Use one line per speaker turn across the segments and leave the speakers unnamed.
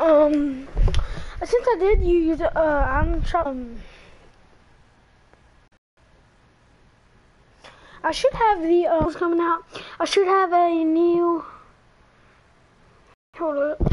Since I did use I'm trying. I should have the coming out. I should have a new. Hold up.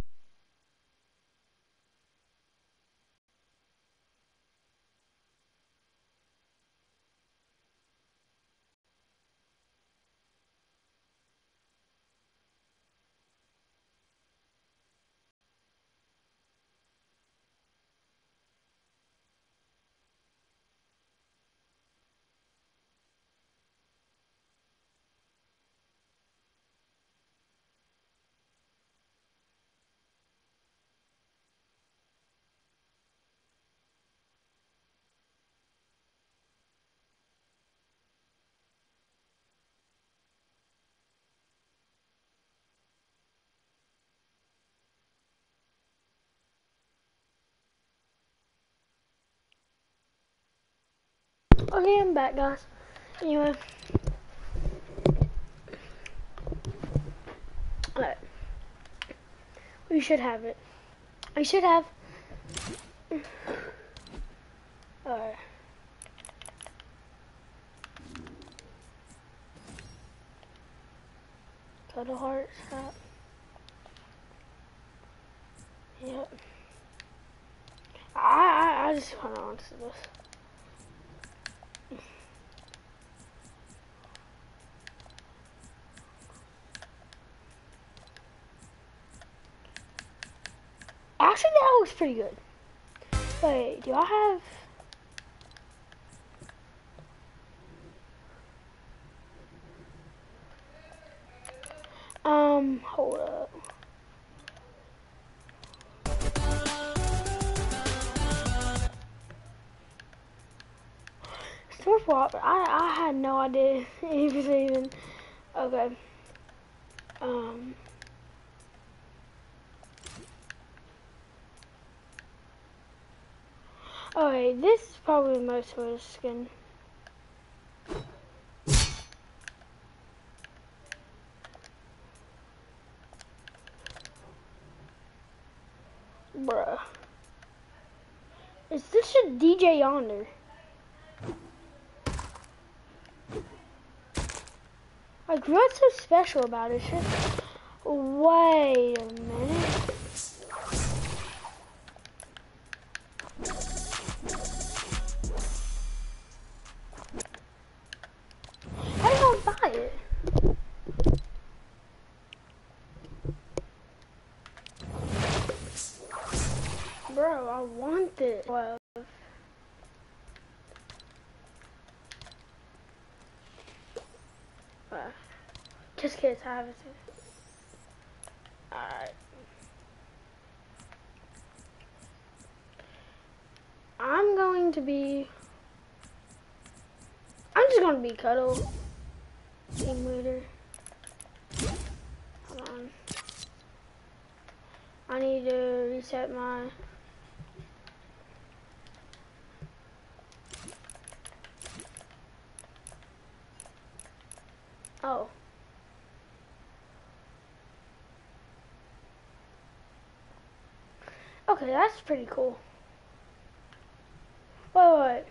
Okay, I'm back, guys. Anyway. Alright. We should have it. We should have. Alright. Cuddle heart, stop. Yep. I just want to answer this. Actually, that looks pretty good. Wait, do I have... hold up. Store swap, I had no idea he was even... Okay. Okay, this is probably most of his skin. Bruh. Is this a DJ Yonder? Like, what's so special about it? Just... Wait a minute. How do I buy it? Bro, I want this. Well, just kidding, I have it. Alright. I'm just gonna be Cuddle. Team leader. Hold on. I need to reset my... Oh. Okay, that's pretty cool. Wait.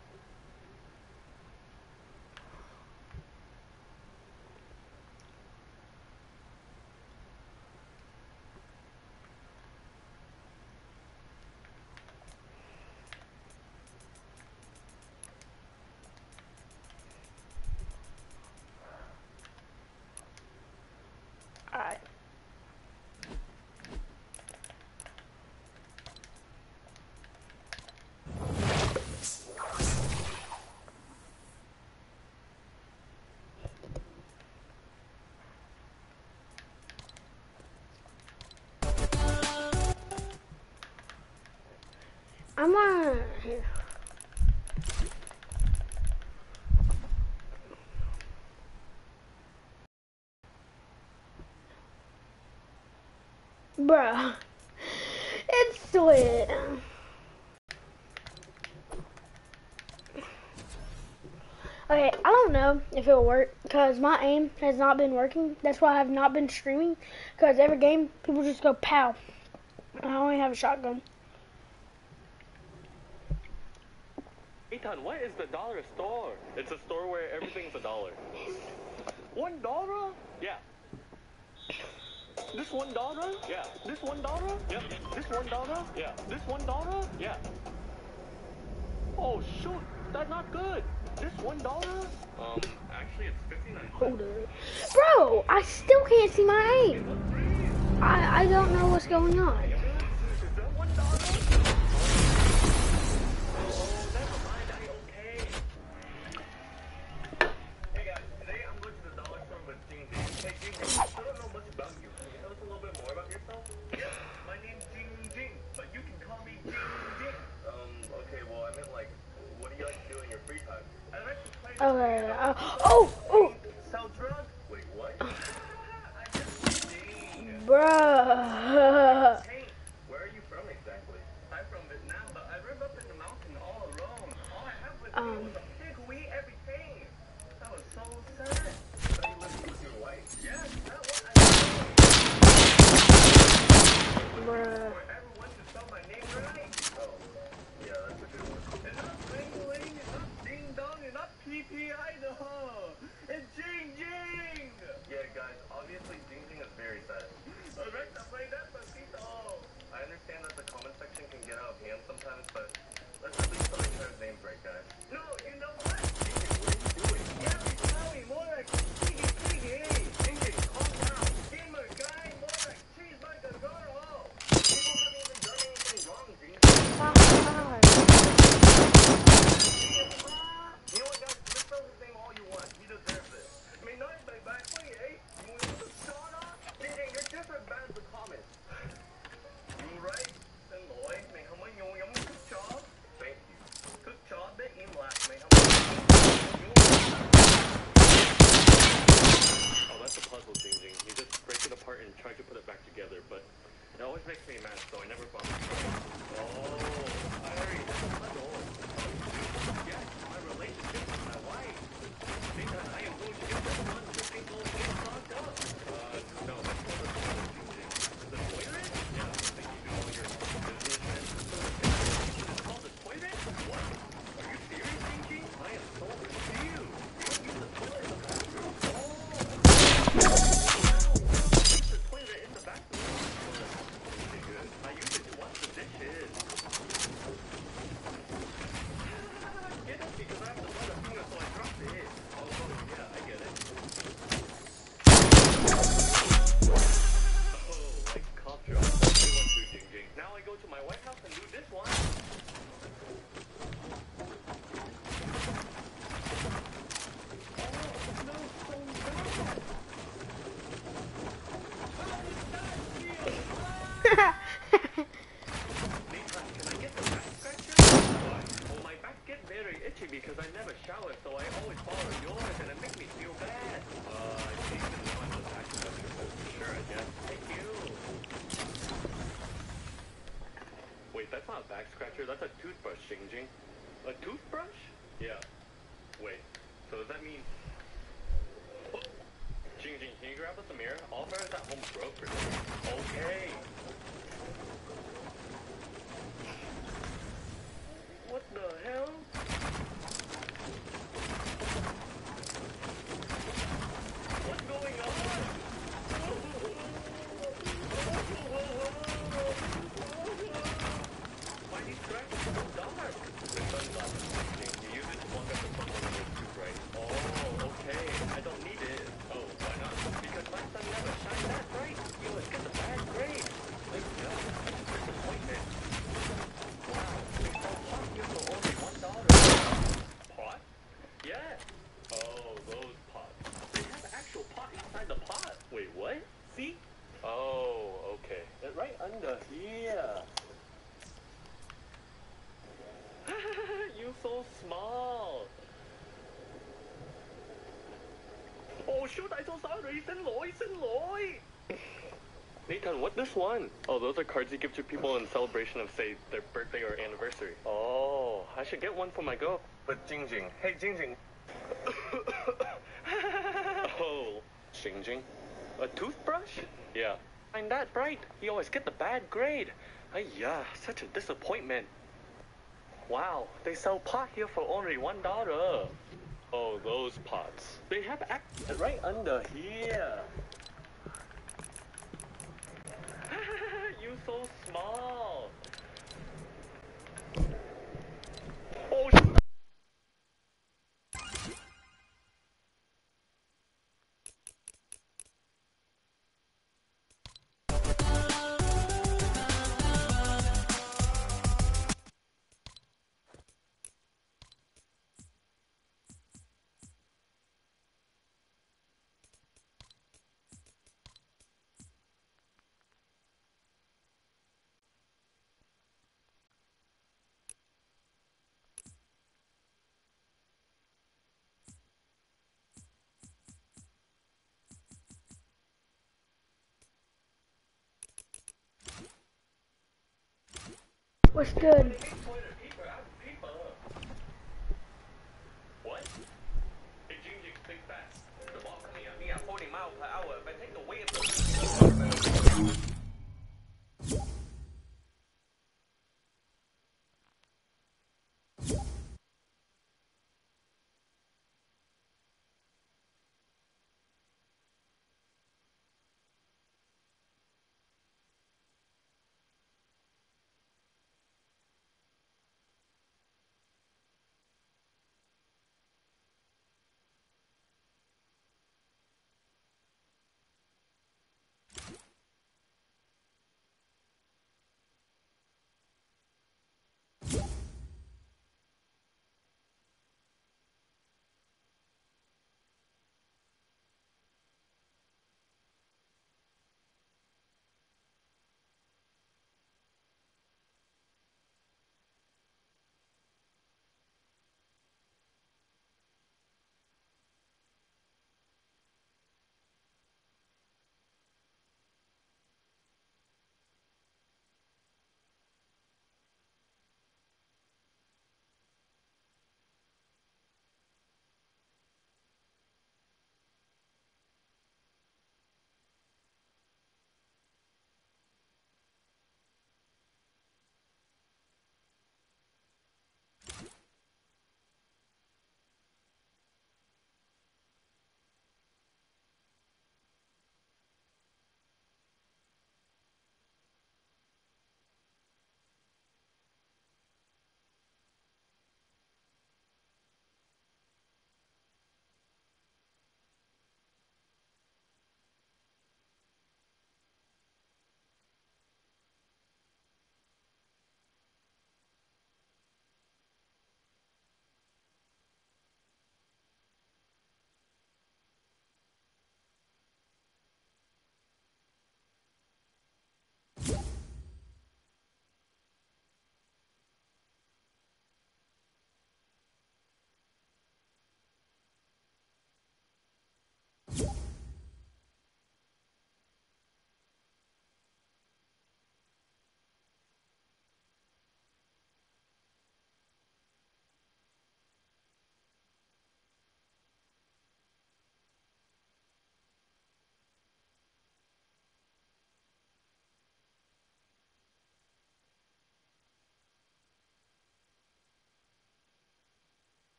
Alright. I'm on here. Bruh. It's sweet. Okay, I don't know if it'll work because my aim has not been working. That's why I have not been streaming, because every game people just go pow. I only have a shotgun.
Ethan, what is the dollar store? It's a store where everything's $1. $1? Yeah. This $1? Yeah. This $1? Yep. This $1? Yeah. This $1? Yeah. Oh shoot, that's not good. This $1? Actually it's 59.
Hold it. Bro, I still can't see my aim. I don't know what's going on.
Is that $1? Oh, never mind, okay. Hey guys, today I'm going to the dollar store with Jing Jing. Hey Jing Jing, I still don't know much about you. Can you tell us a little bit more about yourself? Yes, my name's Jing Jing, but you can call me Jing Jing. Okay, well I meant like, what do you like to do in your free time? I like to play.
Okay. Oh.
Sell drugs? Wait, what? I just Jing.
Bruh.
Hey, where are you from exactly? I'm from Vietnam, but I live up in the mountain all alone. All I have with me was a pig who ate everything. That was so sad. So you lived with your wife? Yes, that was
Bruh.
Whoever wants to spell my name right. Oh, yeah, that's a good one. It's not Ling Ling, it's not Ding Dong, it's not PP either. It's Jing Jing. Yeah, guys, obviously Jing Jing is very sad. Alright, I'm playing that, Pasito. I understand that the comment section can get out of hand sometimes, but let's at least tell each other's names right, guys. No, you know what? Jing Jing, what are you doing? Yeah, you tell me more like Piggy Piggy. Jing Jing, calm down. Gamer guy, more like Cheeseburger Girl. People haven't even done anything wrong, Jing Jing. You know what, guys? Just spell his name all you want. He deserves it. I mean, not by back way, eh? You want to shut up? Jing Jing, you're just as bad as the comments. You right? Xin lỗi, mày không có nhu giống thức chó. Thank you. Thức chó biết im lặng, mày không có nhu. Oh, that's a puzzle, Jing Jing. You just break it apart and try to put it back together, but it always makes me mad, so I never bother trying. Oh, I already have a puzzle. Yes, my relationship with my wife. Because I am going to get this one to think all get fucked up. No, that's not the puzzle, Jing Jing. The toilet? Yeah, like you do all your business and it's called the toilet? What? Are you serious, Jing Jing? I am so confused. You don't use the toilet in the bathroom? Oh! Use the toilet in the bathroom? Okay, good. I use it to wash the dishes. Get it? Because I have to run a finger, so I dropped it. Oh, yeah, I get it. Oh, like cough drop. That's a good one too, Jing Jing. Now I go to my White House and do this one. Well, my back gets very itchy because I never shower, so I always follow yours, and it makes me feel bad. I think this is one of the back scratcher for sure, I guess. Thank you. Wait, that's not a back scratcher, that's a toothbrush, Jing Jing. A toothbrush? Yeah. Wait, so does that mean... Oh. Jing Jing, can you grab us a mirror? All of ours at home broke for this. Okay. What the hell? What's going on? Why are these scratches so dark? The sunglasses. You use it to block out the sun when it's too bright. Oh, okay. I don't need it. Oh, why not? Because my sun never shines that bright. You always get the bad grade. Like, no, that's a disappointment. Wow, they sell pot here for only $1. Pot? Yeah. Oh, those pots. They have an actual pot inside the pot. Wait, what? See? Oh, okay. It's right under here. You so small. Oh shoot, I'm so sorry. Xin lỗi. Nathan, what's this one? Oh, those are cards you give to people in celebration of, say, their birthday or anniversary. Oh, I should get one for my girl. But Jing Jing. Hey, Jing Jing. Oh, Jing Jing. A toothbrush? Yeah. Find that, right? He always get the bad grade. Yeah, such a disappointment. Wow, they sell pot here for only $1. Oh, those pots. They have right under here. You so small. Oh,
What's good?
what? Hey, Jing, think fast. The ball coming at me at 40 miles per hour. If I take the weight of the...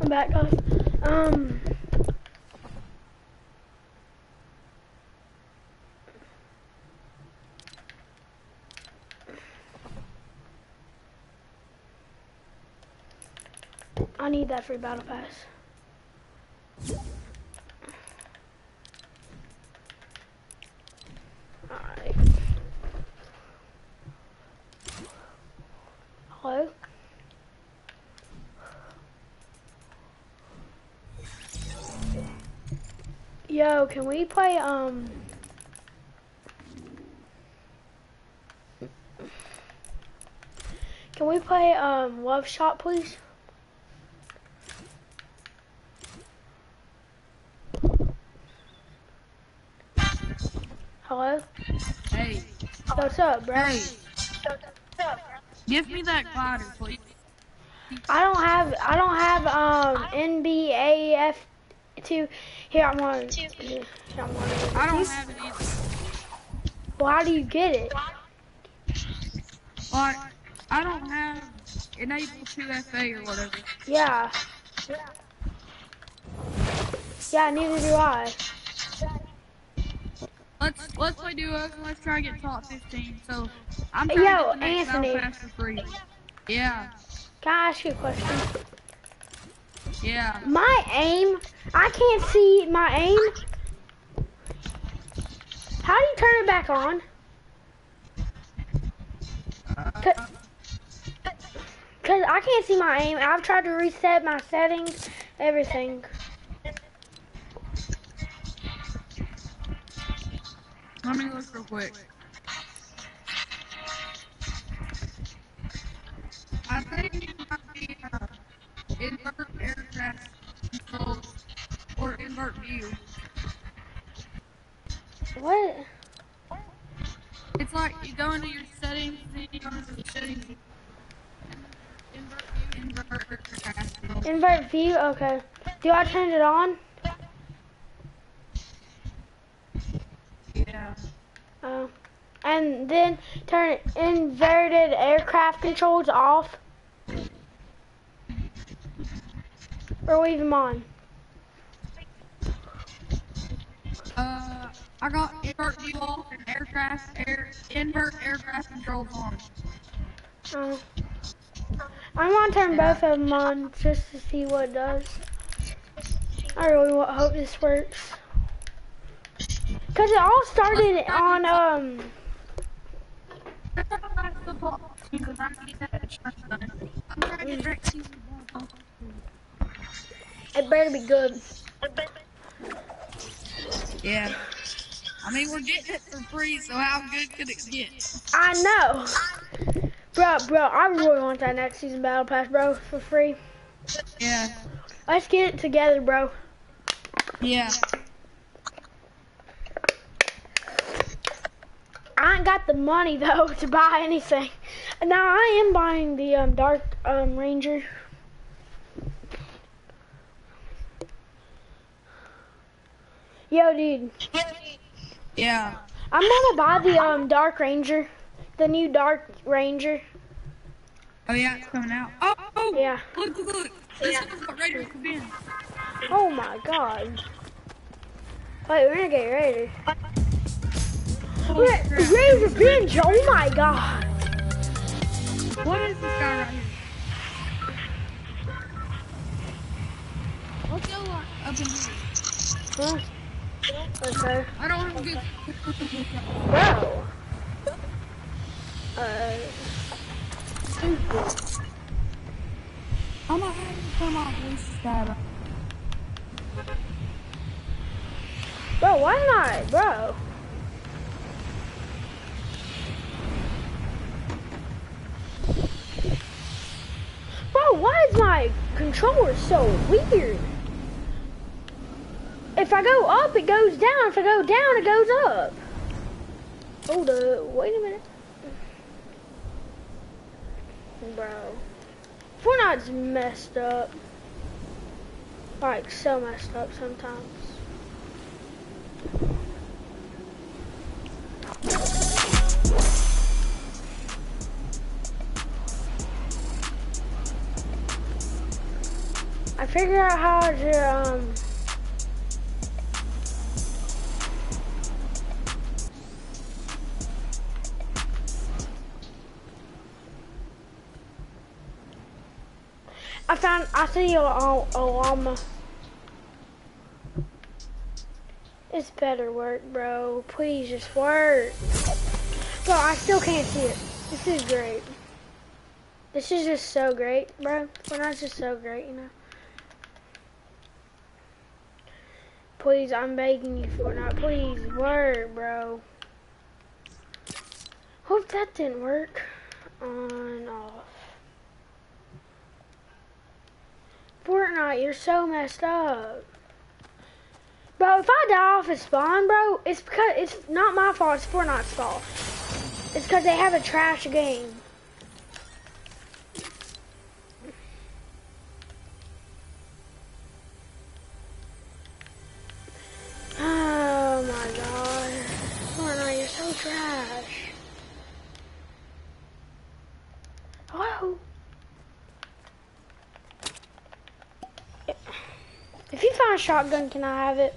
I'm back, guys. I need that free battle pass. Alright. Hello? Yo, can we play, Love Shot, please? Hello?
Hey.
What's up, bro?
Hey. Give me that glider, please.
I don't have, NBA F2. Here, I'm on.
I don't have it either.
Well, how do you get it?
Like, I don't have enable 2FA or whatever.
Yeah. Yeah, neither do I.
Let's play duos and let's try to get top 15. So I'm trying to get the next
Anthony.
battle pass for free. Yeah.
Can I ask you a question?
Yeah.
My aim, I can't see my aim. How do you turn it back on? Cause I can't see my aim. I've tried to reset my settings, everything.
Let me look real quick. I think it might be invert aircraft controls or invert view.
What?
It's like you go into your settings, then you go into the settings. Invert view, invert aircraft controls.
Invert view, okay. Do I turn it on?
Yeah.
And then turn inverted aircraft controls off? Or leave them on?
I got invert view off and invert aircraft controls on.
I'm gonna turn both of them on just to see what it does. I really hope this works. Cause it all started on it better be good.
Yeah. I mean, we're getting it for free, so how good could it get?
I know. Bro, I really want that next season battle pass, bro, for free.
Yeah.
Let's get it together, bro.
Yeah.
I ain't got the money though to buy anything. Now I am buying the Dark Ranger. Yo, dude.
Yeah.
I'm gonna buy the Dark Ranger, the new Dark Ranger.
Oh yeah, it's coming out. Oh
Yeah.
Look. This is what Raider could be in.
Oh my God. Wait, we're gonna get ready. Razor Binge, oh my God.
What is this guy right here? Let's go up in here.
Huh? Okay.
I don't have a good.
Bro.
I'm not having to come off this guy.
Bro, why not, bro? Bro, why is my controller so weird? If I go up, it goes down. If I go down, it goes up. Hold up, wait a minute. Bro, Fortnite's messed up. Like, so messed up sometimes. I figured out how to, I see a llama. It's better work, bro. Please just work. Bro, I still can't see it. This is great. This is just so great, bro. Fortnite's just so great, you know. Please, I'm begging you, Fortnite. Please work, bro. Hope that didn't work. On, off. Fortnite, you're so messed up. Bro, if I die off a spawn, bro, it's because it's not my fault, it's Fortnite's fault. It's because they have a trash game. Oh my god. Fortnite, you're so trash. Hello? If you find a shotgun, can I have it?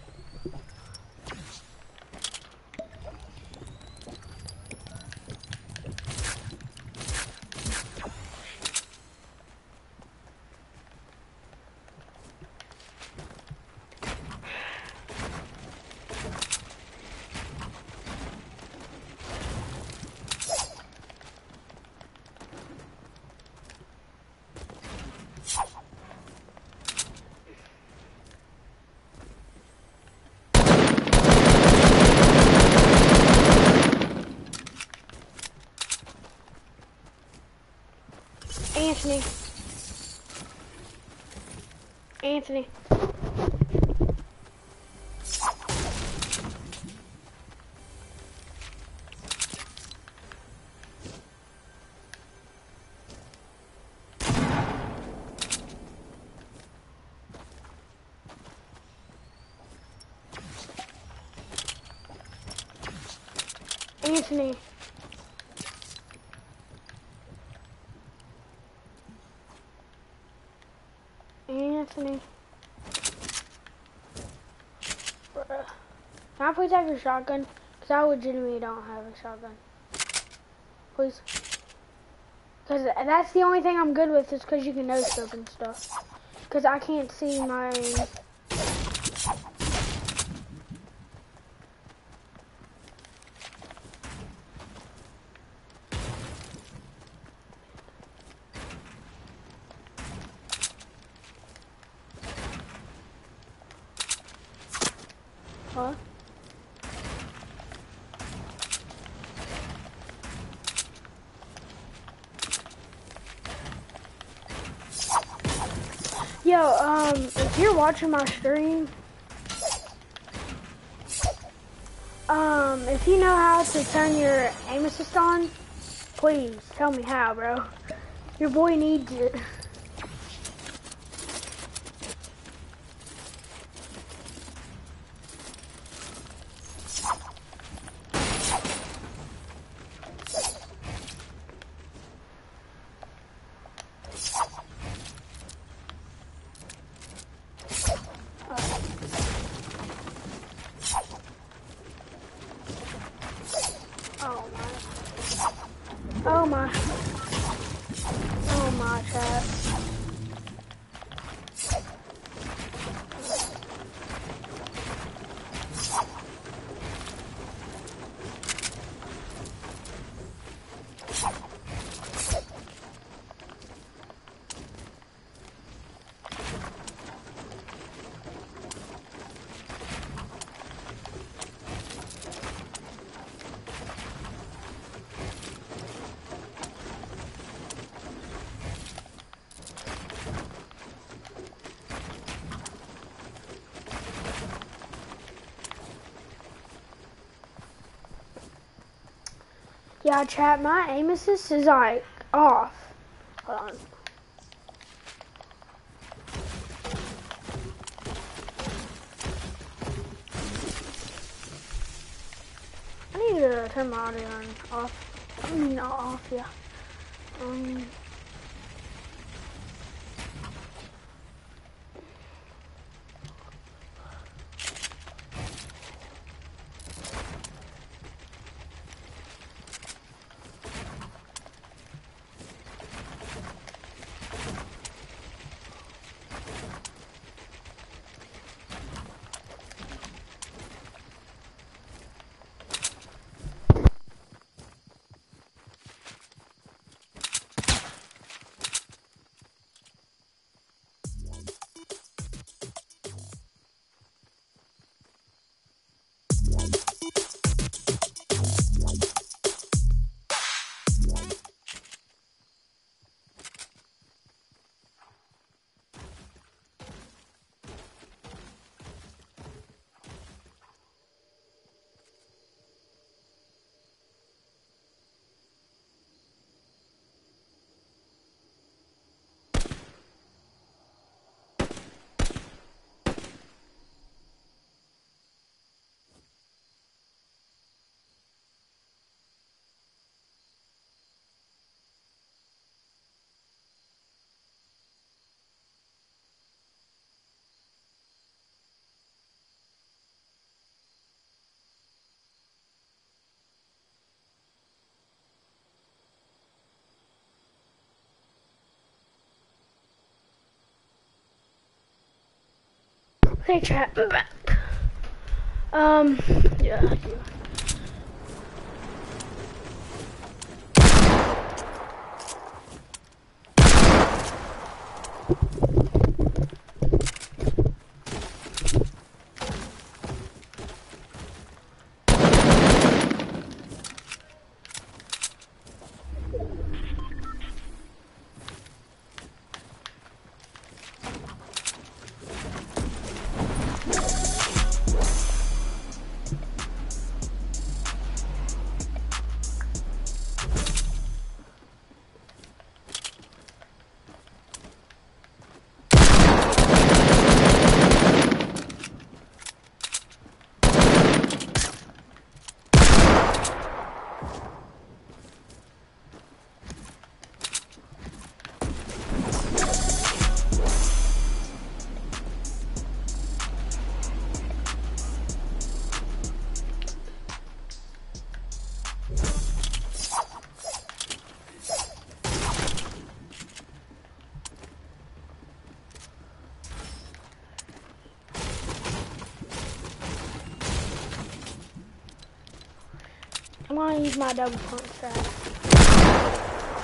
Anthony. Anthony. Anthony. Anthony. Bruh. Can I please have your shotgun? Because I legitimately don't have a shotgun. Please. Because that's the only thing I'm good with is because you can no-scope and stuff. Because I can't see my... Huh? Yo, if you're watching my stream, if you know how to turn your aim assist on, please tell me how, bro. Your boy needs it. Oh my. Oh my, chat. Yeah, chat, my aim assist is like off. Hold on. I need to turn my audio on off. I mean off, yeah. Okay, chat. Yeah. I'm gonna use my double pump strat.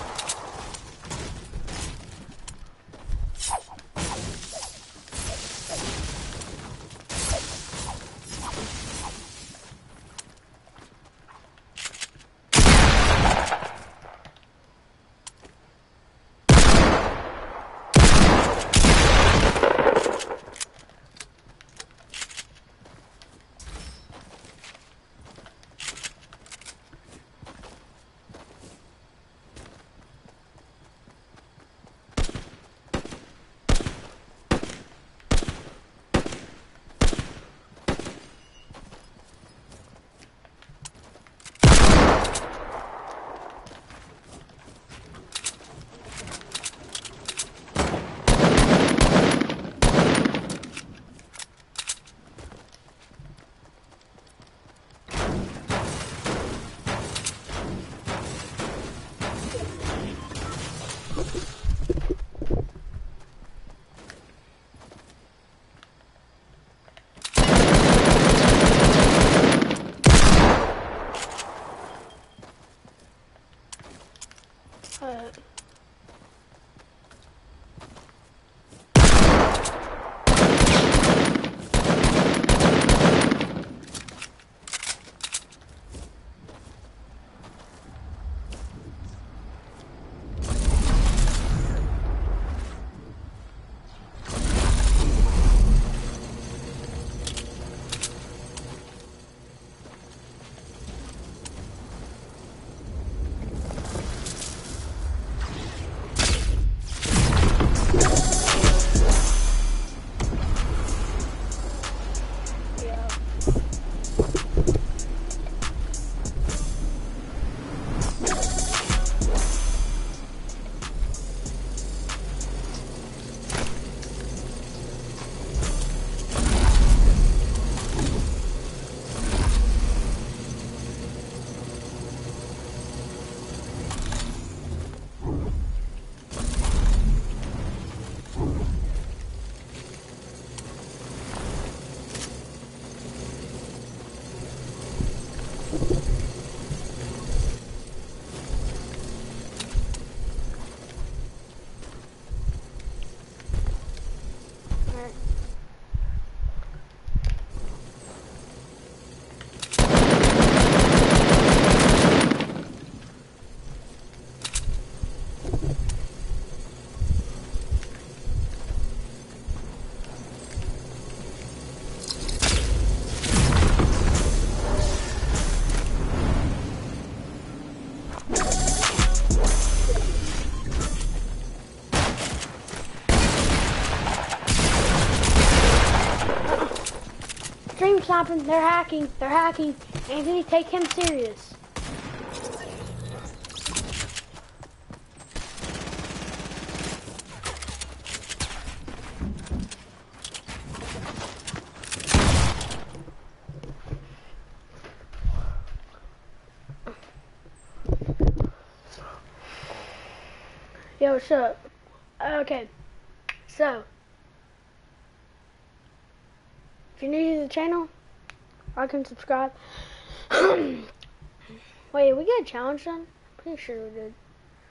Stream stopping. They're hacking. They're hacking. Anthony, take him serious. Yo, what's up? Okay, so If you're new to the channel, like and subscribe. Wait, we got a challenge done? Pretty sure we did.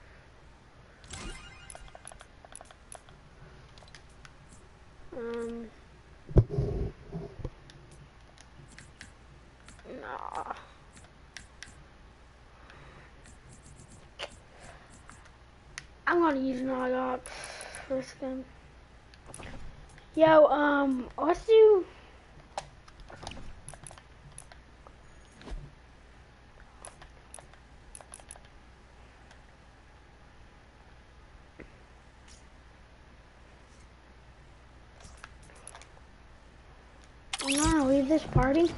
Nah. I'm gonna use an I got for this game. Yo, let's do. I'm gonna leave this party.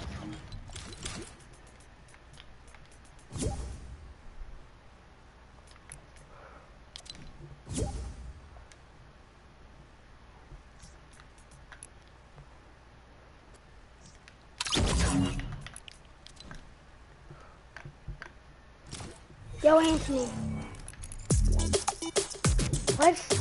Yo, Anthony. Let's.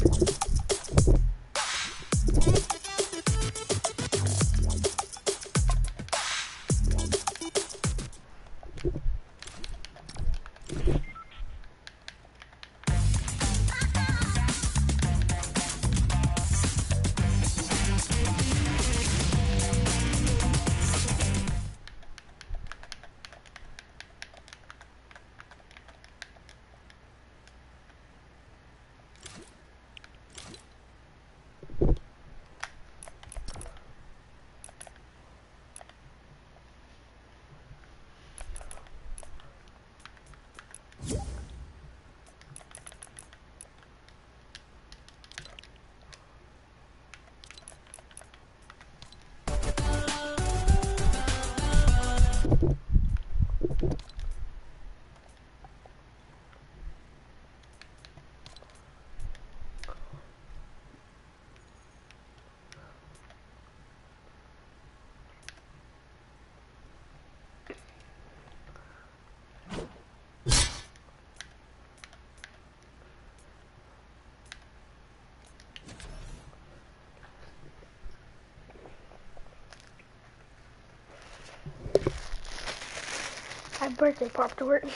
Happy birthday, Pop Tort.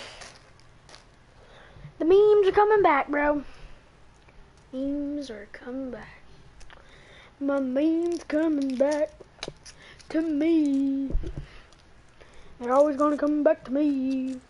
The memes are coming back, bro. Memes are coming back. My memes coming back to me. They're always gonna come back to me.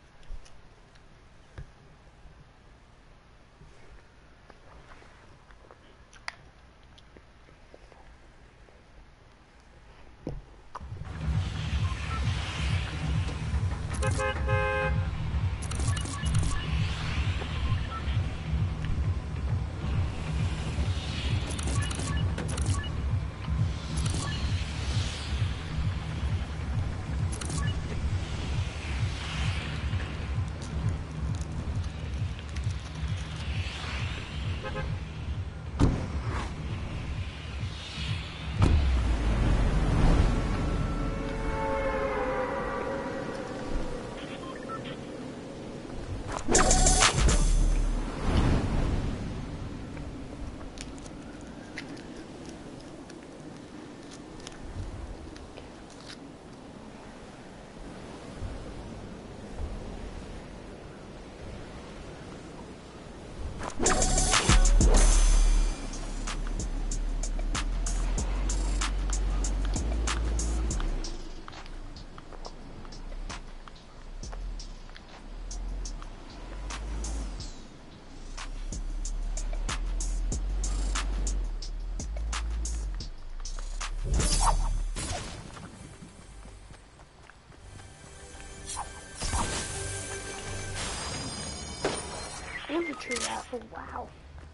Infantry rifle, wow.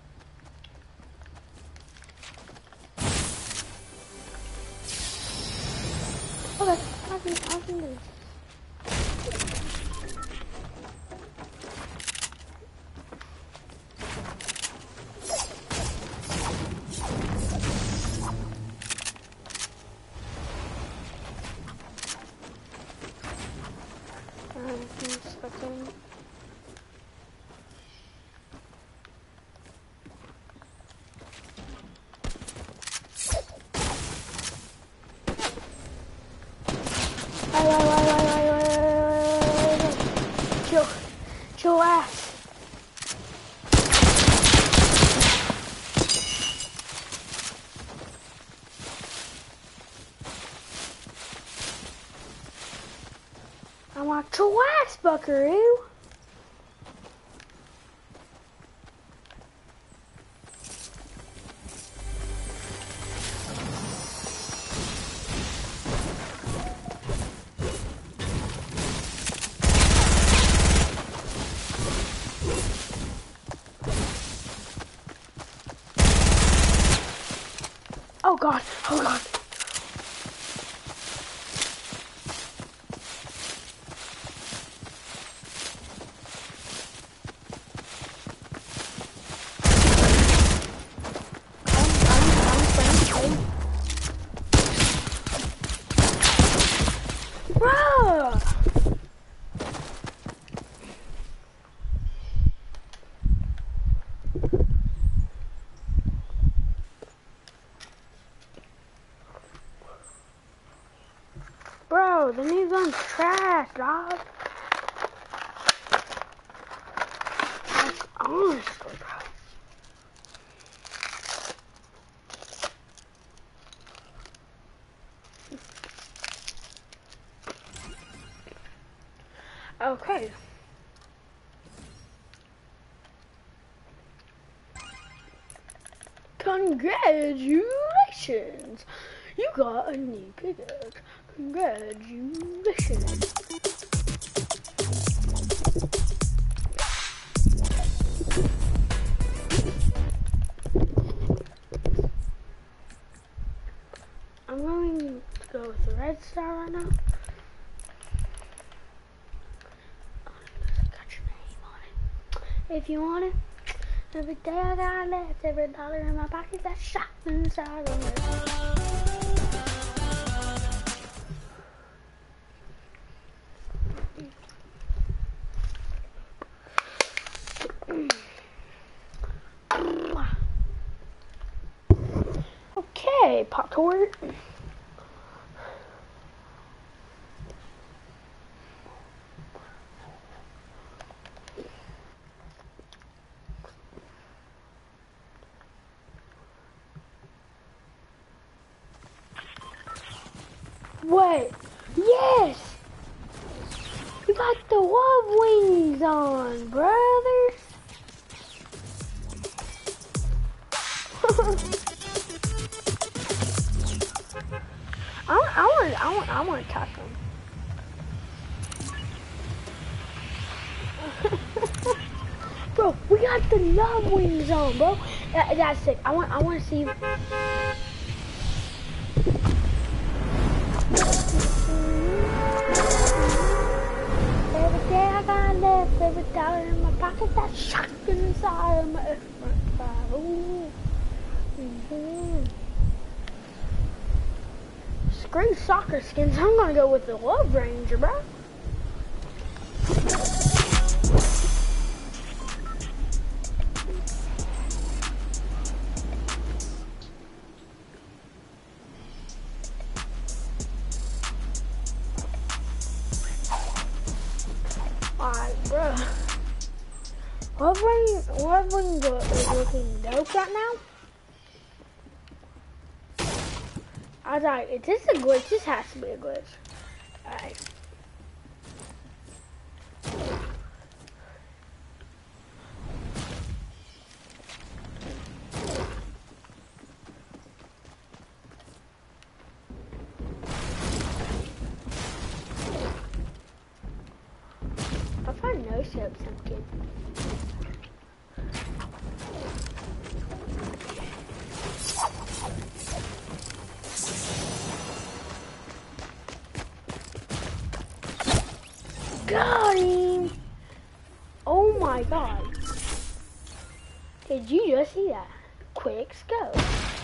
Okay, I can do this. Chill ass. I want your ass, buckaroo. Oh god, oh god. Bruh! Bro, the new gun's trash, dog. That's honestly, bro. Okay. Congratulations! You got a new pickaxe. Congratulations. I'm going to go with the red star right now. Got your name on it. If you want it. Every day I got left, every dollar in my pocket, that's shot inside of me. Okay, Pop Tort. Wait, yes! You got the love wings on, brother. I want to touch them. Bro, we got the love wings on, bro. That's sick. I want to see. Every day I got left, every dollar in my pocket, that's shot inside of my front fire. Ooh. Screw soccer skins. I'm gonna go with the Love Ranger, bro. Alright, bro. Love Ranger is looking dope right now. I was like, is this a glitch? This has to be a glitch. Alright. I find no soap something. Got him! Oh my god. Did you just see that? Quick scope.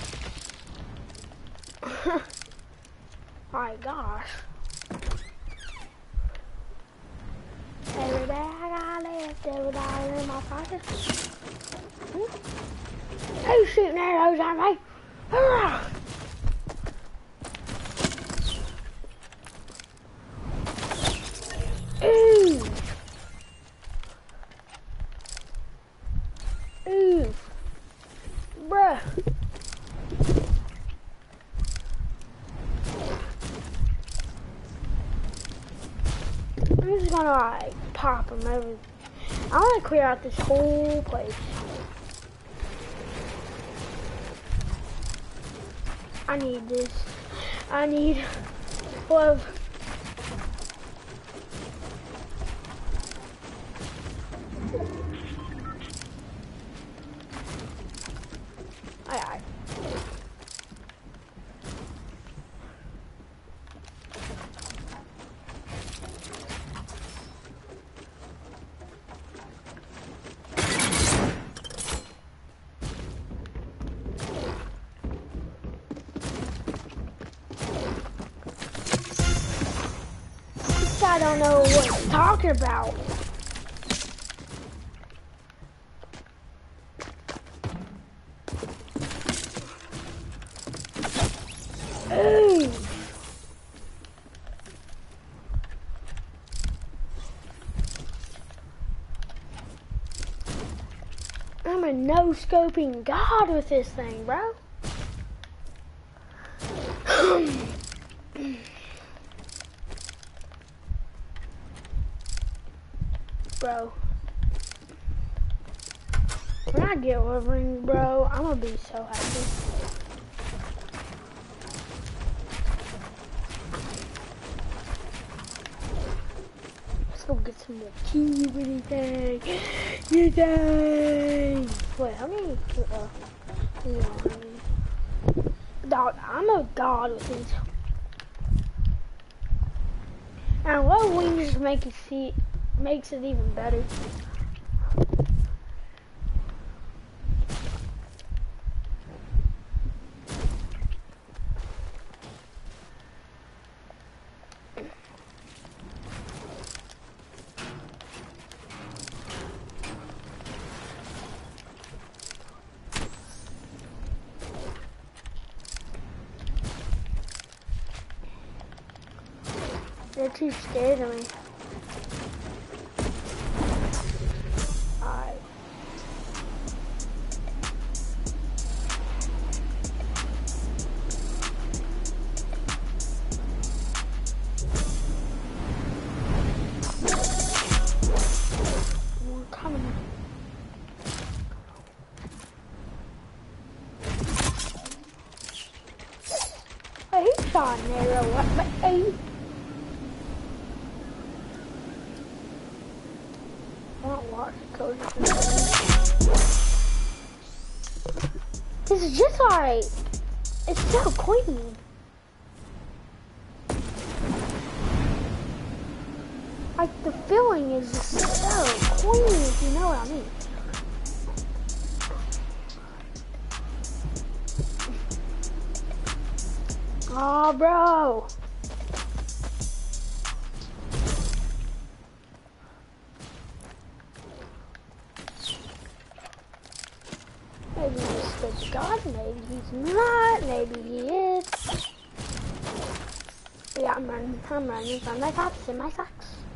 My gosh. Every day I got left, every dollar in my pocket. Who's shooting arrows at me? Hurrah! bruh. I'm just gonna like pop them over. I want to clear out this whole place. I need this. I need love. Aye. I don't know what he's talking about. Ooh. I'm a no-scoping god with this thing, bro. Bro, when I get Wolverine, bro, I'm gonna be so happy. Let's go get some more cube anything. Anything. Wait, how many? Dog, I'm a god with these. And low wings make it see. Makes it even better. They're too scared of me. Shot an arrow up my aim. I want water code. This is just like, it's so clean. Like the feeling is just so clean, if you know what I mean. Oh, bro. Maybe he's good god, maybe he's not, maybe he is. Yeah, I'm running from my cops in my socks.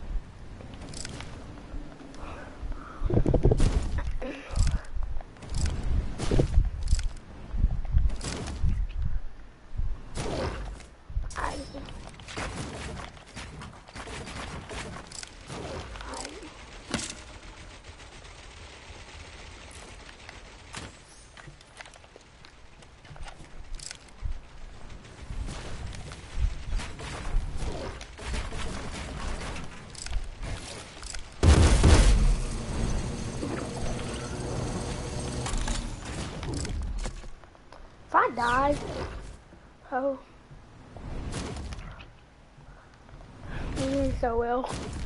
If I die, oh, I'm doing so well.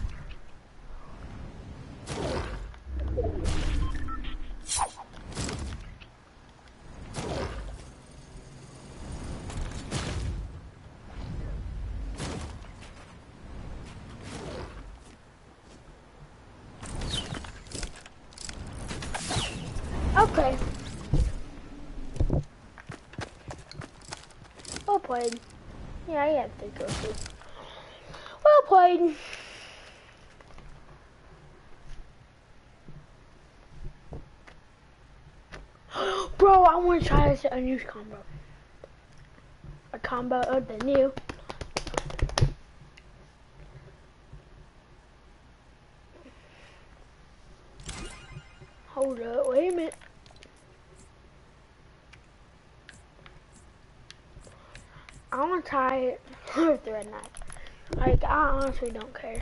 Okay. Well played. Yeah, I have to go through. Well played. Bro, I want to try this a new combo. A combo of the new. Hold up, wait a minute. I want to try it with the red knife. Like, I honestly don't care.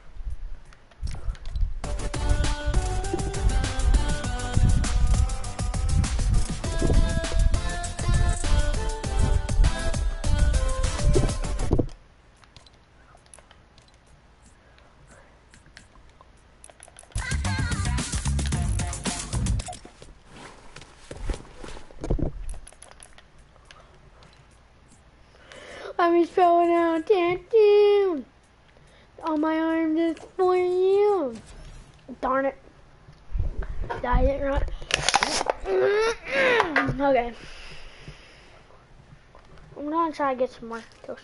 I'm spelling out down on my arm just for you. Darn it. That ain't right. Okay. I'm gonna try to get some more kills.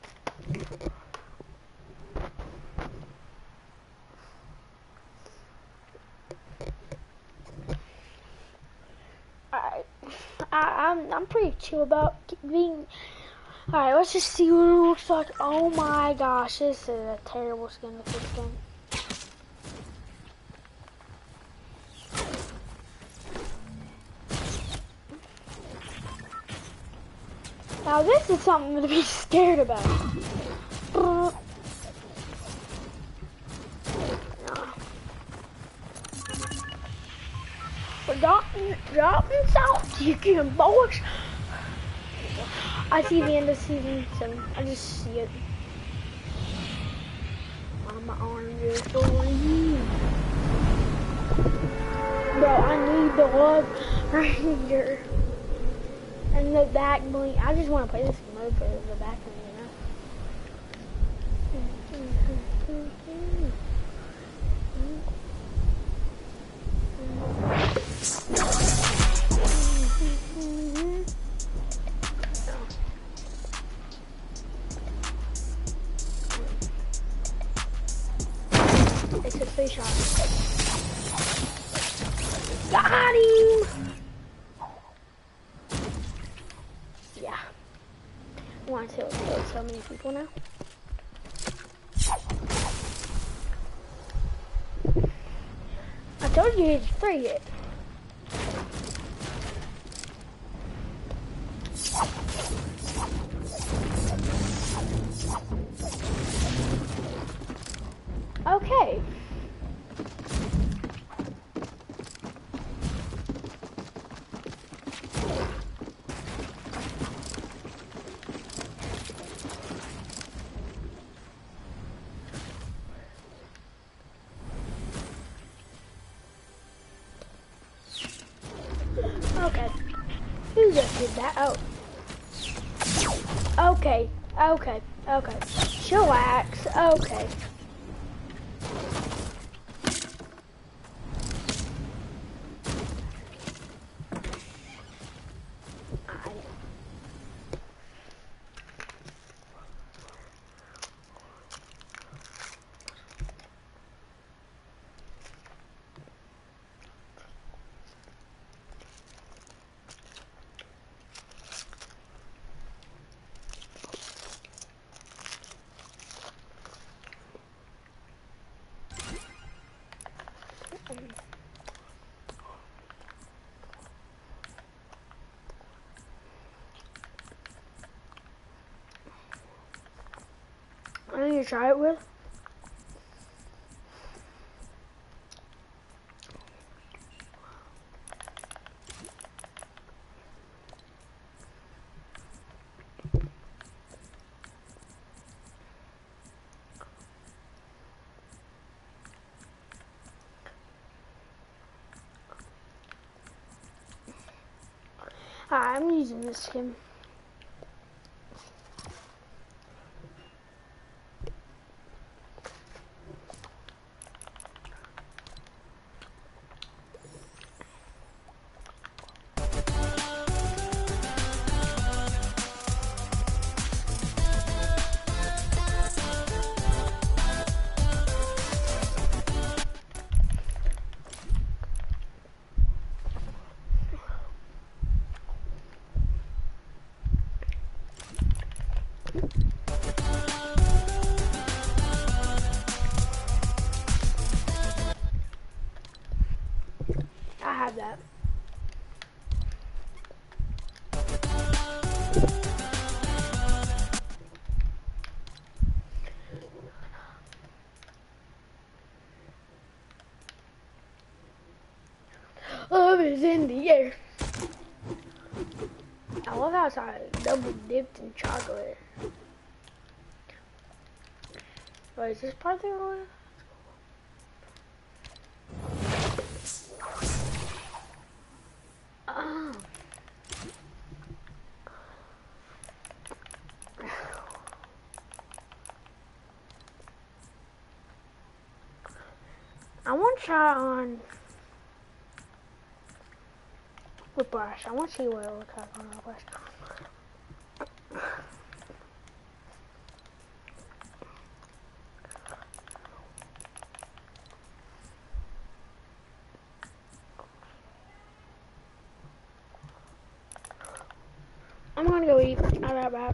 Alright. I'm pretty chill about being. Alright, let's just see what it looks like. Oh my gosh, this is a terrible skin with this game. Now this is something to be scared about. Dropping south, you can boys. I see the end of season 7. I just see it. On my arm just for you. Bro, I need the love right here. And the back bling. I just want to play this mode for the back bling, you know? It's a 3 shot. Got him! Yeah. I want to kill so many people now. I told you he's free it. Okay. Okay. Who just did that? Oh. Okay. Okay. Okay. Chillax. Okay. I need to try it with. I'm using this skin. I have that. Love is in the air. I love how it's like double dipped in chocolate. Wait, is this part there? Oh. I want to try on with brush. I want to see what it looks like on a brush. I'm gonna go eat. I'll be right back.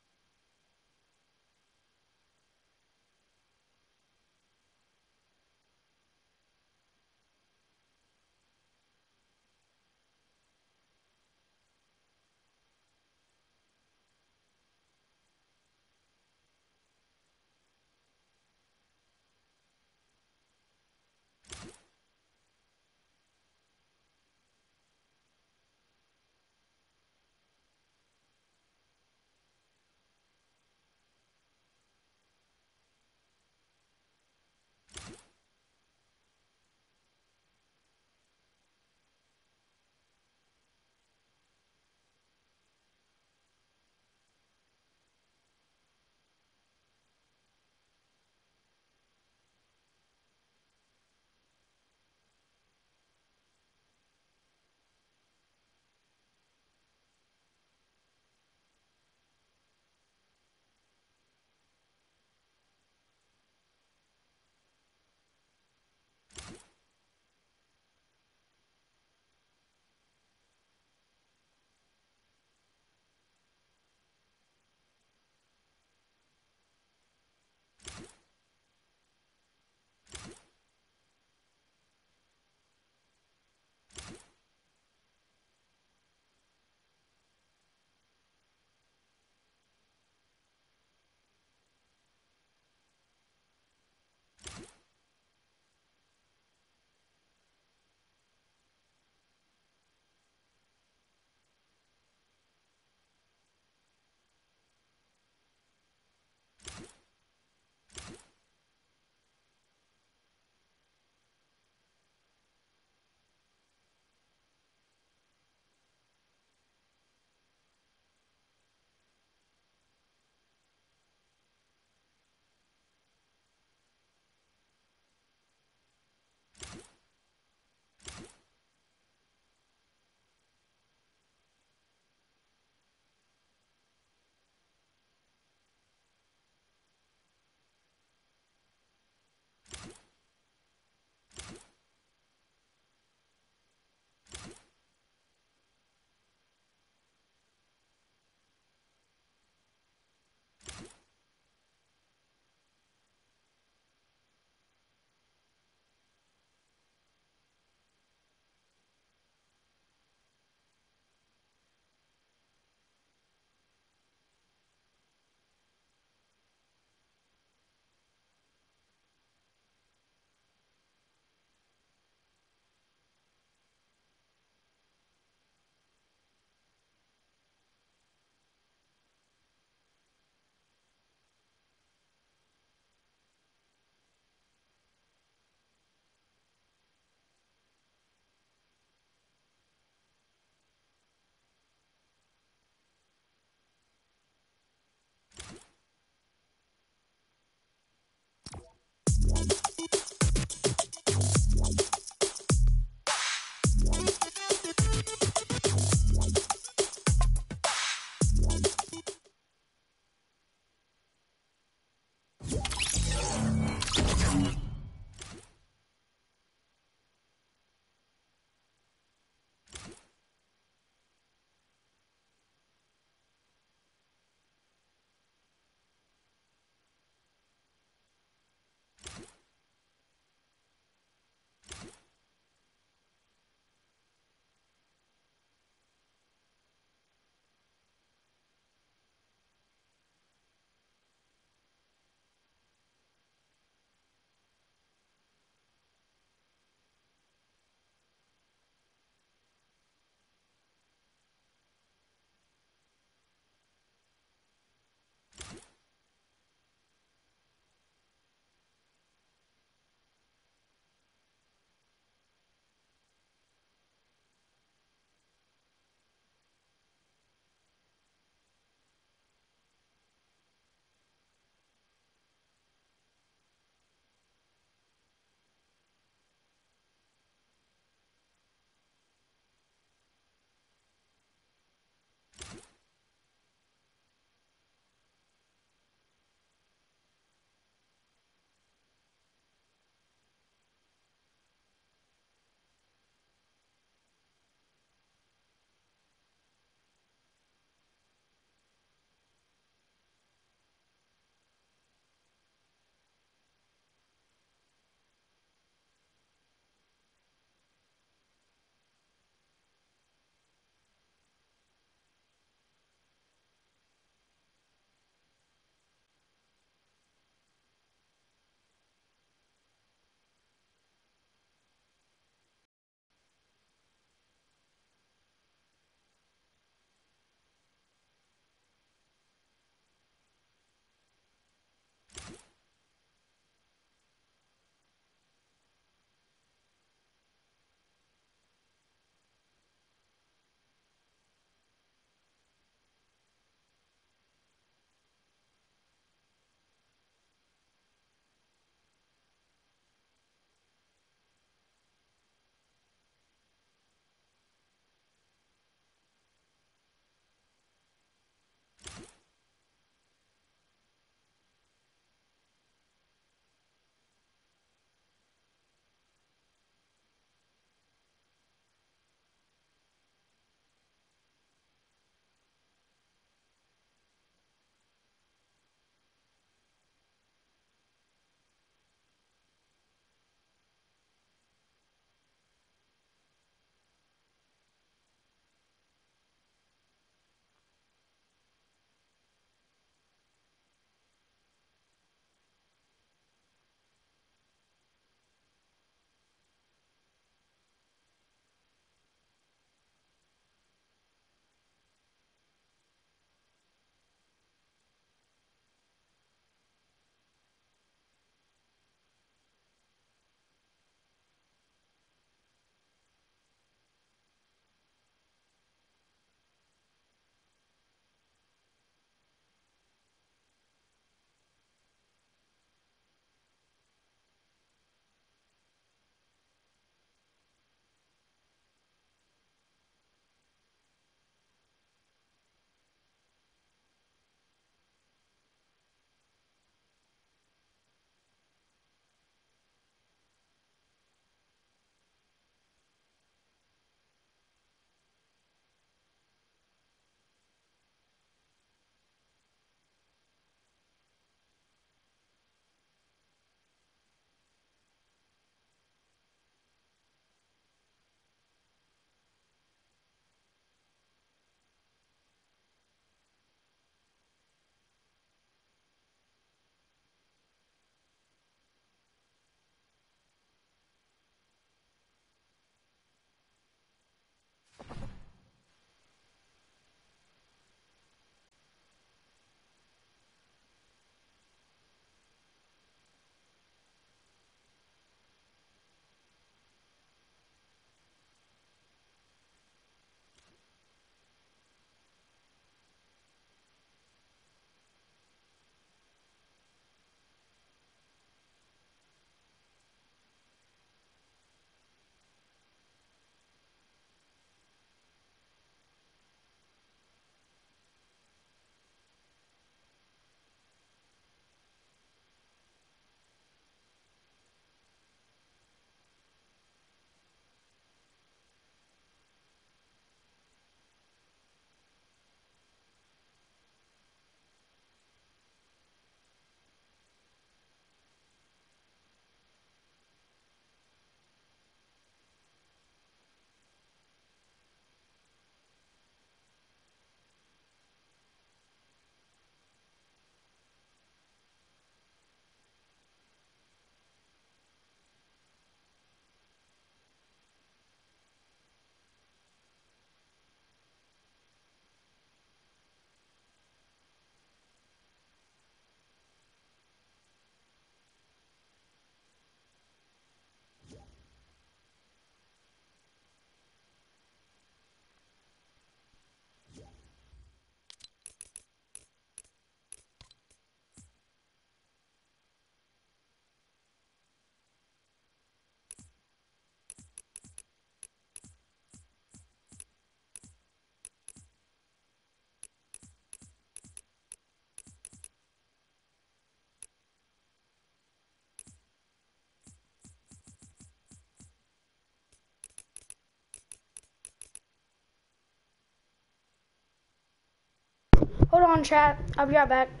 Hold on, chat. I'll be right back.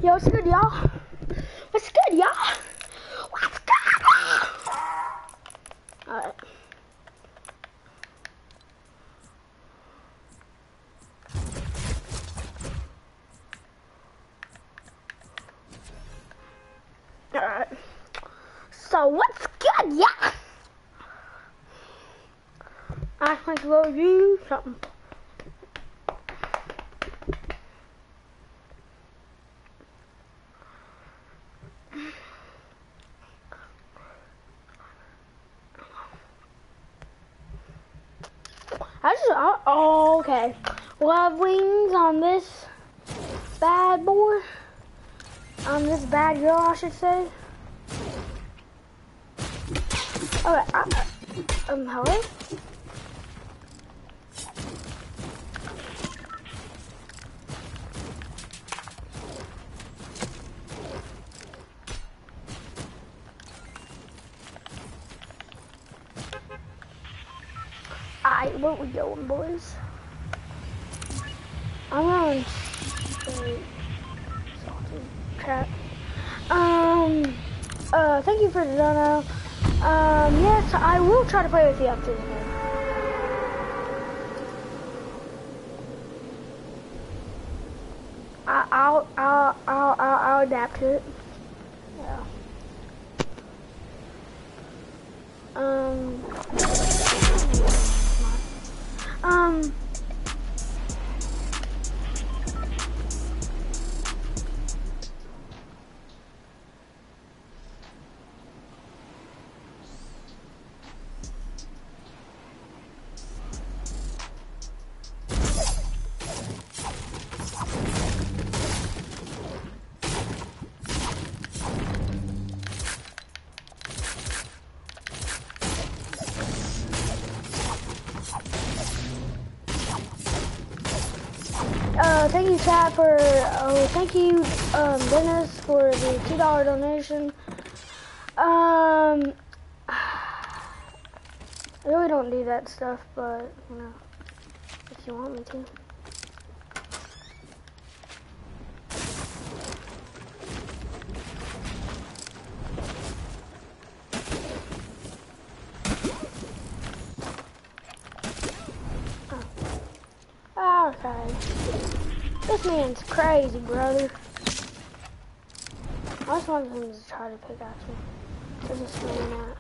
Yo, what's good, y'all? What's good, y'all? What's good? Alright. Alright. So, what's good, y'all? I think we'll do something. Oh, okay. We'll have wings on this bad boy. On this bad girl, I should say. Okay, hello? Alright, where we going, boys? I'm going straight salty trap. Thank you for the dono. Yes, I will try to play with you after the game. I'll adapt to it. Yeah. Thank you, Chad, for, thank you, Dennis, for the $2 donation. I really don't do that stuff, but, you know, if you want me to. Oh. Okay. This man's crazy, brother. I just wanted him to try to pick at me. To just swing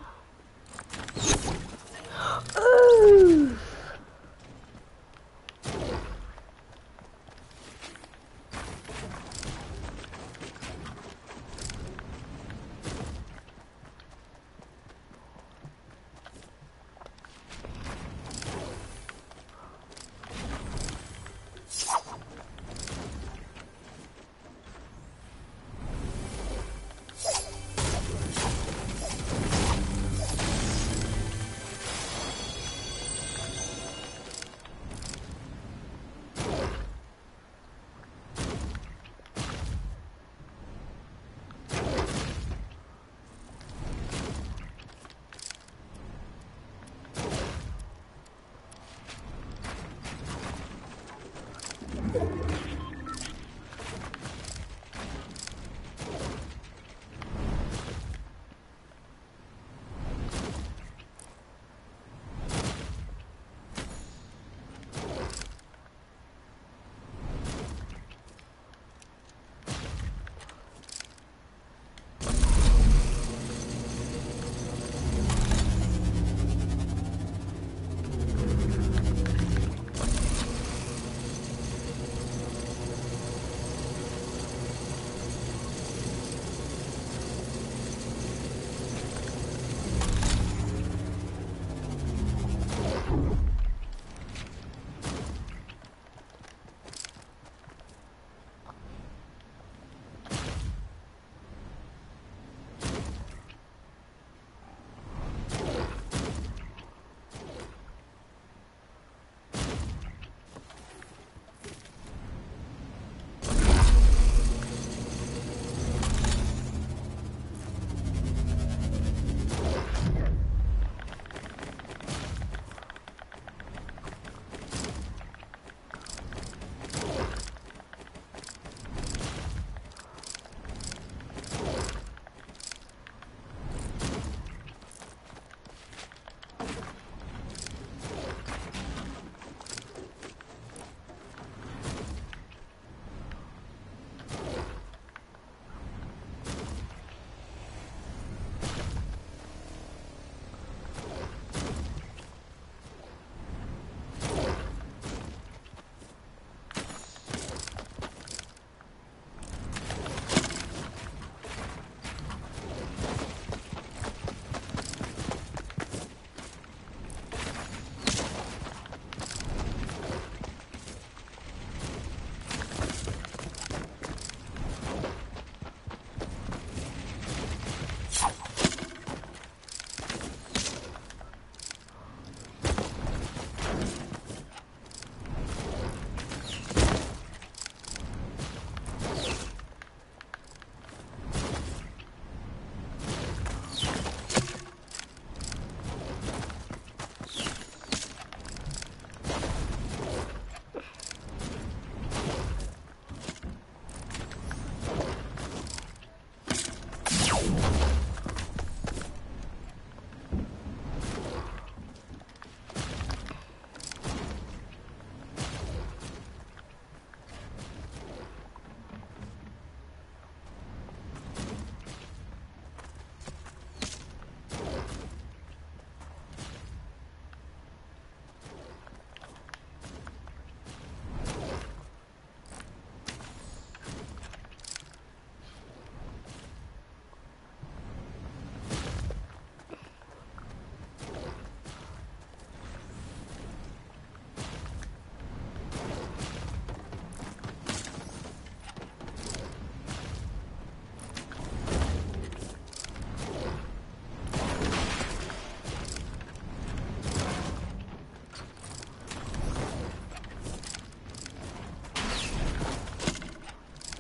that. Ooh!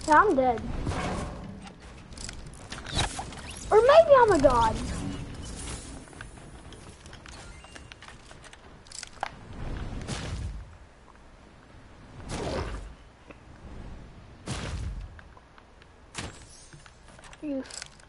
Yeah, I'm dead. Or maybe I'm a god. You.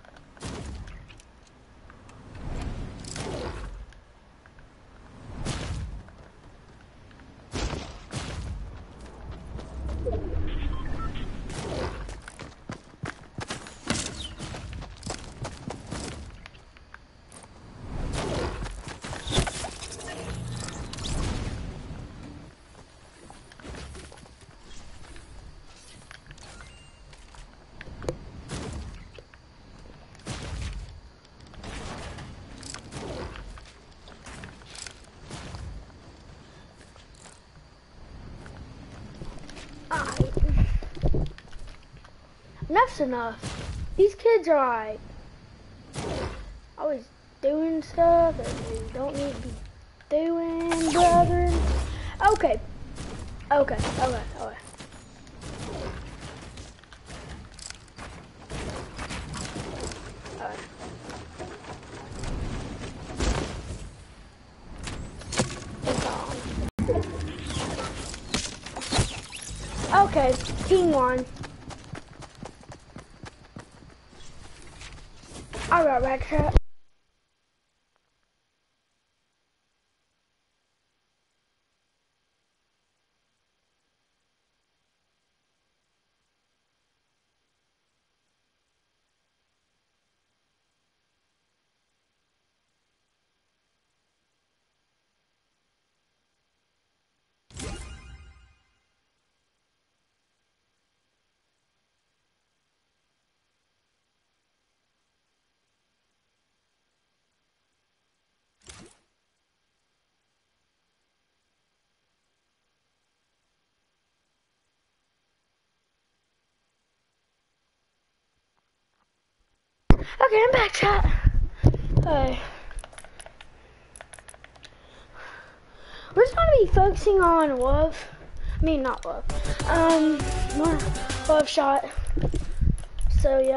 Enough's enough. These kids are like always doing stuff that they don't need to be doing, brother. Okay. Okay. Okay, King won. I got back chat. Okay, I'm back chat. Hey. We're just gonna be focusing on love. I mean, not love. More love shot. So yeah.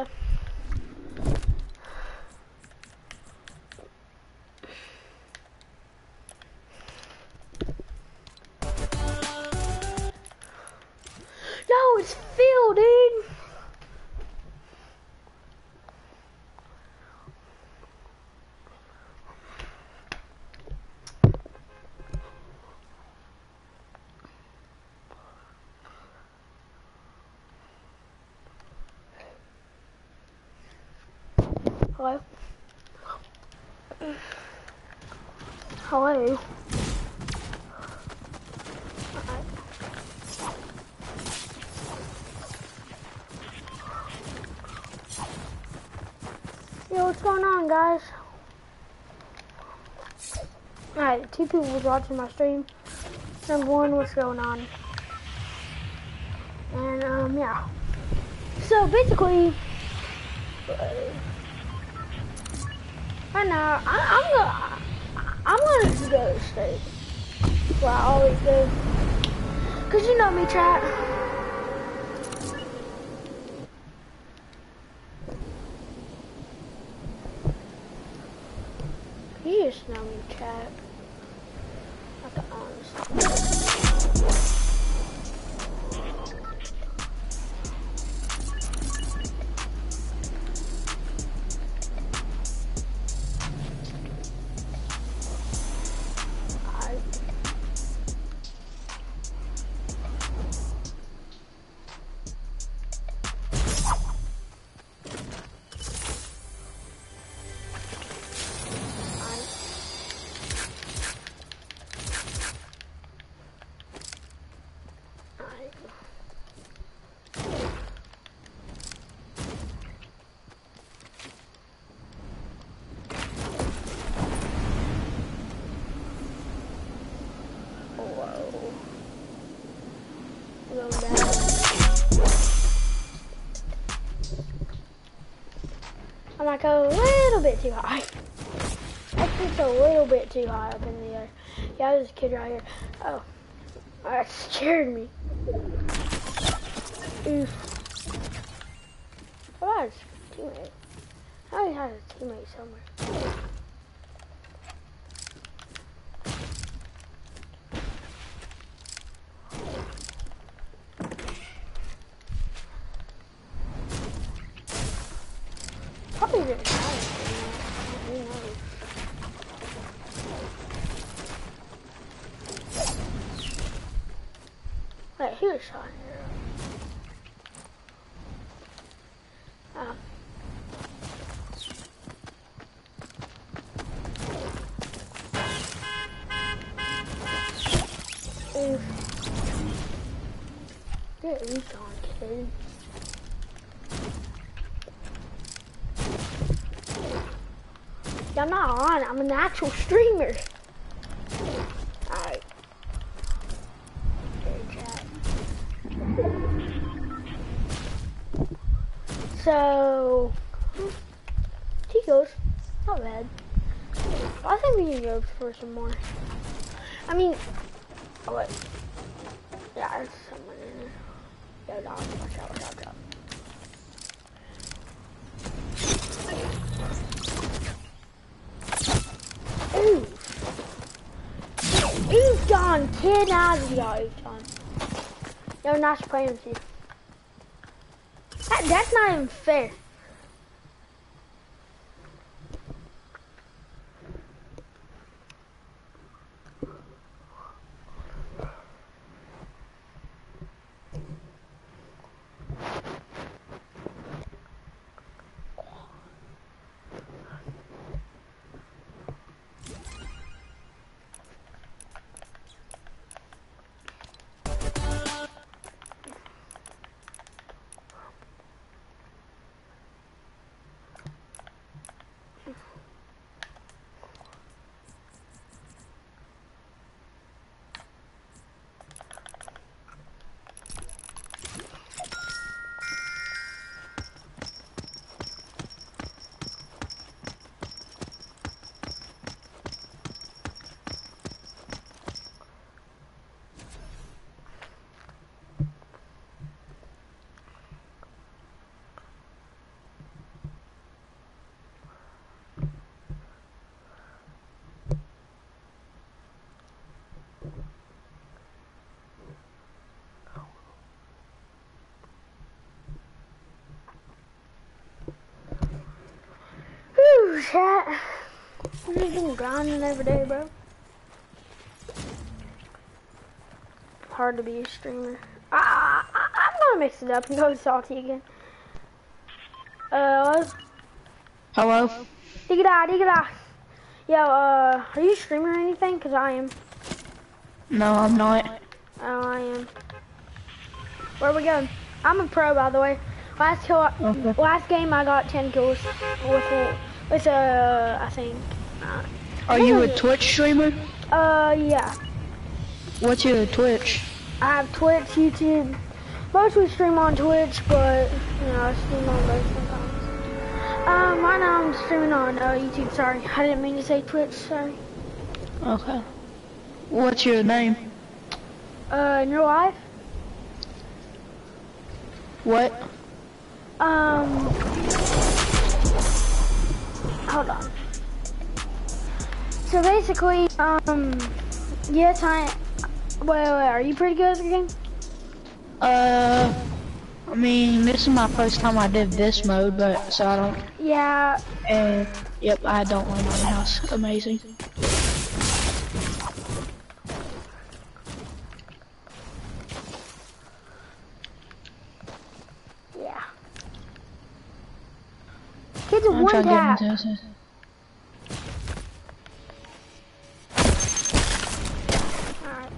No, it's Phil, dude. Hello? Hello? Yo, what's going on, guys? Alright, 2 people was watching my stream. Number 1, what's going on? And, yeah. So, basically, right now, I'm gonna just go straight. That's what I always do. Cause you know me, chat. You just know me, chat. Not the honest. I'm like a little bit too high. Actually, it's a little bit too high up in the air. Yeah, there's a kid right here. Oh, that scared me. Oof. has a teammate. Now he has a teammate somewhere. Probably didn't have it. Who knows? Wait, he was shot here. Oof. Get reach on, kid. I'm not on, I'm an actual streamer. Alright. So, Ticos, not bad. I think we can go for some more. I mean, oh wait. Yeah, there's someone in there. Yo, dog, watch out, watch out, watch out. Ooh. Ooh, John, kid out of here, John. Yo, not playing with you. That's not even fair. Whew, chat. I'm just been grinding every day, bro. Hard to be a streamer. I'm gonna mix it up and go salty again.
Hello?
Dig it out. Yo, are you streaming or anything? Cause I am.
No, I'm not.
Oh, I am. Where are we going? I'm a pro, by the way. Last game I got 10 kills with I think.
Are you a Twitch streamer?
Yeah.
What's your Twitch?
I have Twitch, YouTube. Mostly stream on Twitch, but you know, I stream on both sometimes. Right now I'm streaming on YouTube. Sorry, I didn't mean to say Twitch. Sorry.
Okay. What's your name?
In real life?
What?
Hold on. So basically, yes, wait, are you pretty good at the game?
I mean, this is my first time I did this mode, but, so I don't...
Yeah.
And, yep, I don't win my house. Amazing.
Yeah. Kids are one tap. Alright.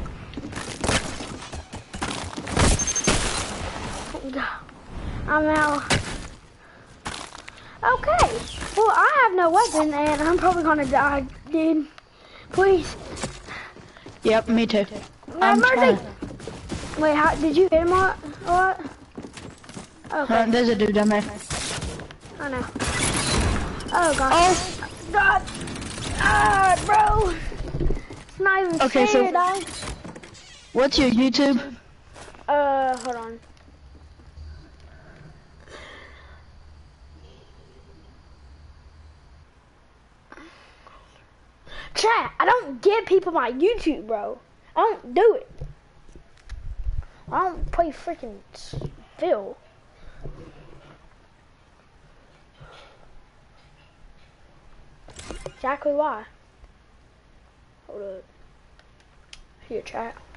I'm out. Okay. Well, I have no weapon and I'm probably gonna die, dude. Please.
Yep, me too.
I'm mercy. Wait, how did you hit him a lot? Okay.
There's a dude down there.
I know. Oh god. Oh god. Bro. It's not even
okay,
fair,
so
dog.
What's your YouTube?
Hold on. chat, I don't give people my YouTube, bro. I don't do it. I don't play freaking Phil. Exactly why. Hold up. Here, chat.